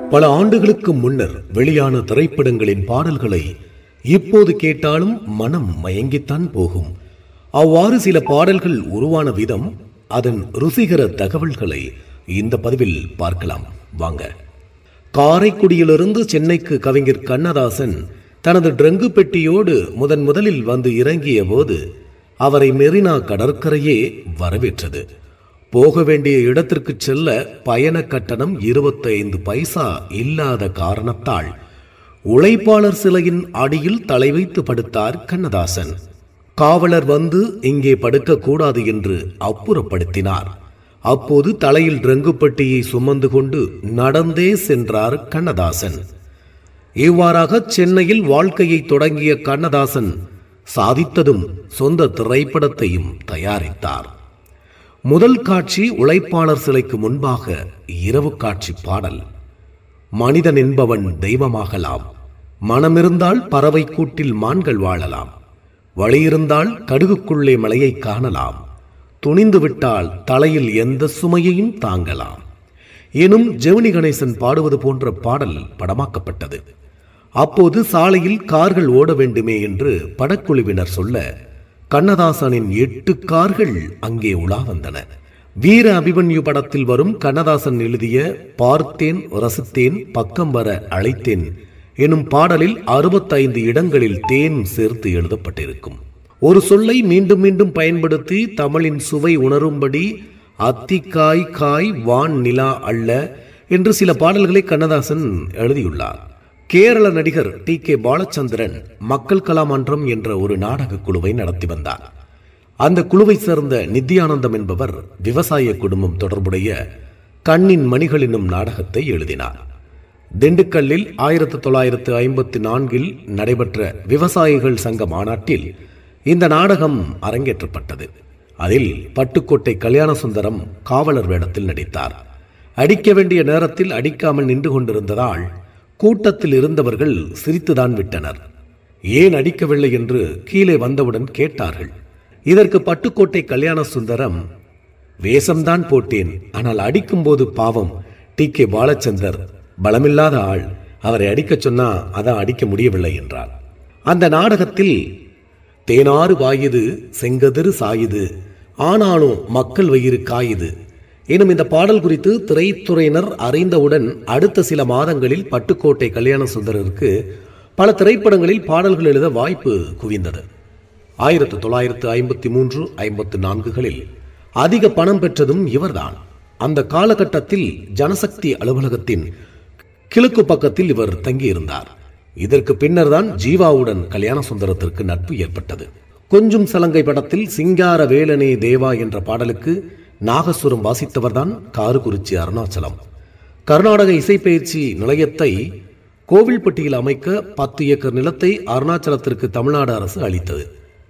பல ஆண்டுகளுக்கு முன்னர் வெளியான திரைப்படங்களின் பாடல்களை இப்போது கேட்டாலும் மனம் மயங்கித்தான் போகும். அவ்வாறு சில பாடல்கள் உருவான விதம், அதன் ருசிகர தகவல்களை இந்த பதிவில் பார்க்கலாம். வாங்க. காரைக்குடியிலிருந்து சென்னைக்கு கவிஞர் கண்ணதாசன் தனது ட்ரங்கு பெட்டியோடு முதலில் வந்து இறங்கிய போது அவரை மெரினா கடற்கரையே வரவேற்றது. போக வேண்டிய இடத்திற்கு செல்ல பயண கட்டணம் 25 பைசா இல்லாத காரணத்தால் உழைப்பாளர் சிலையின் அடியில் தலை வைத்து படுத்தார் கண்ணதாசன். காவலர் வந்து இங்கே படுக்கக்கூடாது என்று அப்புறப்படுத்தினார். அப்போது தலையில் ட்ரங்கு பெட்டியை சுமந்து கொண்டு நடந்தே சென்றார் கண்ணதாசன். இவ்வாறாக சென்னையில் வாழ்க்கையை தொடங்கிய கண்ணதாசன் சாதித்ததும் சொந்த திரைப்படத்தையும் தயாரித்தார். முதல் காட்சி உழைப்பாளர் சிலைக்கு முன்பாக இரவு காட்சி பாடல். மனிதன் என்பவன் தெய்வமாகலாம், மனமிருந்தால் பறவை கூட்டில் மான்கள் வாழலாம், வழியிருந்தால் கடுகுக்குள்ளே மலையை காணலாம், துணிந்து விட்டால் தலையில் எந்த சுமையையும் தாங்கலாம் எனும் ஜெமினி கணேசன் பாடுவது போன்ற பாடல் படமாக்கப்பட்டது. அப்போது சாலையில் கார்கள் ஓட வேண்டுமே என்று படக்குழுவினர் சொல்ல கண்ணதாசனின் 8 கார்கள் அங்கே உலா வந்தன. வீர அபிமன்யு படத்தில் வரும் கண்ணதாசன் எழுதிய பார்த்தேன் ரசித்தேன் பக்கம் வர அழைத்தேன் எனும் பாடலில் 65 இடங்களில் தேன் சேர்த்து எழுதப்பட்டிருக்கும். ஒரு சொல்லை மீண்டும் மீண்டும் பயன்படுத்தி தமிழின் சுவை உணரும்படி அத்திக்காய் காய் வான் நிலா அல்ல என்று சில பாடல்களை கண்ணதாசன் எழுதியுள்ளார். கேரள நடிகர் TK பாலச்சந்திரன் மக்கள் கலாமன்றம் என்ற ஒரு நாடக குழுவை நடத்தி வந்தார். அந்த குழுவை சேர்ந்த நித்யானந்தம் என்பவர் விவசாய குடும்பம் தொடர்புடைய கண்ணின் மணிகள் என்னும் நாடகத்தை எழுதினார். திண்டுக்கல்லில் 1954 நடைபெற்ற விவசாயிகள் சங்க மாநாட்டில் இந்த நாடகம் அரங்கேற்றப்பட்டது. அதில் பட்டுக்கோட்டை கல்யாணசுந்தரம் காவலர் வேடத்தில் நடித்தார். அடிக்க வேண்டிய நேரத்தில் அடிக்காமல் நின்று கொண்டிருந்ததால் கூட்டத்தில் இருந்தவர்கள் சிரித்துதான் விட்டனர். ஏன் அடிக்கவில்லை என்று கீழே வந்தவுடன் கேட்டார்கள். இதற்கு பட்டுக்கோட்டை கல்யாணசுந்தரம், வேஷம்தான் போட்டேன், ஆனால் அடிக்கும்போது பாவம் TK பாலச்சந்தர் பலமில்லாத ஆள், அவரை அடிக்க சொன்னா அதான் அடிக்க முடியவில்லை என்றார். அந்த நாடகத்தில் தேனாறு வாயுது செங்கதிரு சாயுது ஆனாலும் மக்கள் வயிறு காயுது எனும் இந்த பாடல் குறித்து திரைத்துறையினர் அறிந்தவுடன் அடுத்த சில மாதங்களில் பட்டுக்கோட்டை கல்யாணசுந்தரருக்கு பல திரைப்படங்களில் பாடல்கள் எழுத வாய்ப்பு குவிந்தது. 1953-54களில் அதிக பணம் பெற்றதும் இவர்தான். அந்த காலகட்டத்தில் ஜனசக்தி அலுவலகத்தின் கிழக்கு பக்கத்தில் இவர் தங்கியிருந்தார். இதற்கு பின்னர் தான் ஜீவாவுடன் கல்யாணசுந்தரத்திற்கு நட்பு ஏற்பட்டது. கொஞ்சம் சலங்கை படத்தில் சிங்கார வேலனே தேவா என்ற பாடலுக்கு நாகசுரம் வாசித்தவர்தான் காரக்குறிச்சி அருணாச்சலம். கர்நாடக இசைப்பயிற்சி நிலையத்தை கோவில்பட்டியில் அமைக்க 10 ஏக்கர் நிலத்தை அருணாச்சலத்திற்கு தமிழ்நாடு அரசு அளித்தது.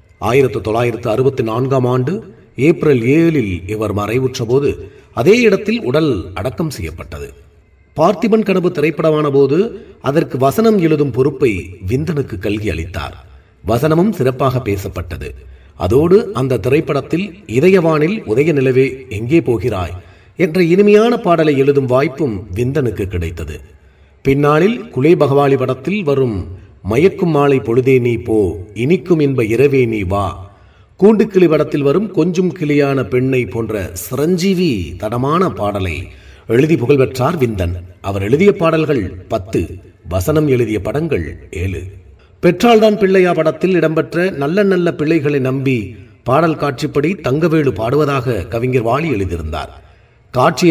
1964 ஆண்டு ஏப்ரல் 7 இவர் மறைவுற்ற போது அதே இடத்தில் உடல் அடக்கம் செய்யப்பட்டது. பார்த்திபன் கனவு திரைப்படமான போது அதற்கு வசனம் எழுதும் பொறுப்பை விந்தனுக்கு கல்கி அளித்தார். வசனமும் சிறப்பாக பேசப்பட்டது. அதோடு அந்த திரைப்படத்தில் இதயவானில் உதய நிலவே எங்கே போகிறாய் என்ற இனிமையான பாடலை எழுதும் வாய்ப்பும் விந்தனுக்கு கிடைத்தது. பின்னாளில் குலே பகவாலி படத்தில் வரும் மயக்கும் மாலை பொழுதே நீ போ, இனிக்கும் இன்ப இரவே நீ வா, கூண்டுக்கிளி படத்தில் வரும் கொஞ்சம் கிளியான பெண்ணை போன்ற சிரஞ்சீவி தடமான பாடலை எழுதி புகழ்பெற்றார் விந்தன். அவர் எழுதிய பாடல்கள் 10, வசனம் எழுதிய படங்கள் 7. பெற்றால்தான் பிள்ளையா படத்தில் இடம்பெற்ற நல்ல நல்ல பிள்ளைகளை நம்பி பாடல் காட்சிப்படி தங்கவேலு பாடுவதாக கவிஞர் வாலி எழுதியிருந்தார். காட்சியை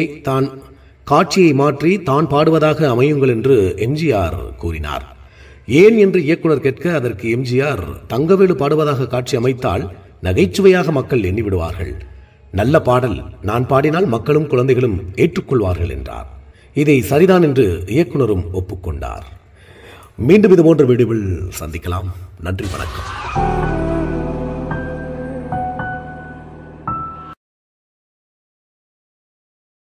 மாற்றி தான் பாடுவதாக அமையுங்கள் என்று எம்ஜிஆர் கூறினார். ஏன் என்று இயக்குனர் கேட்க அதற்கு எம்ஜிஆர், தங்கவேலு பாடுவதாக காட்சி அமைத்தால் நகைச்சுவையாக மக்கள் எண்ணிவிடுவார்கள், நல்ல பாடல் நான் பாடினால் மக்களும் குழந்தைகளும் ஏற்றுக்கொள்வார்கள் என்றார். இதை சரிதான் என்று இயக்குனரும் ஒப்புக்கொண்டார். மீண்டும் இது போன்ற வீடியோவில் சந்திக்கலாம். நன்றி, வணக்கம்.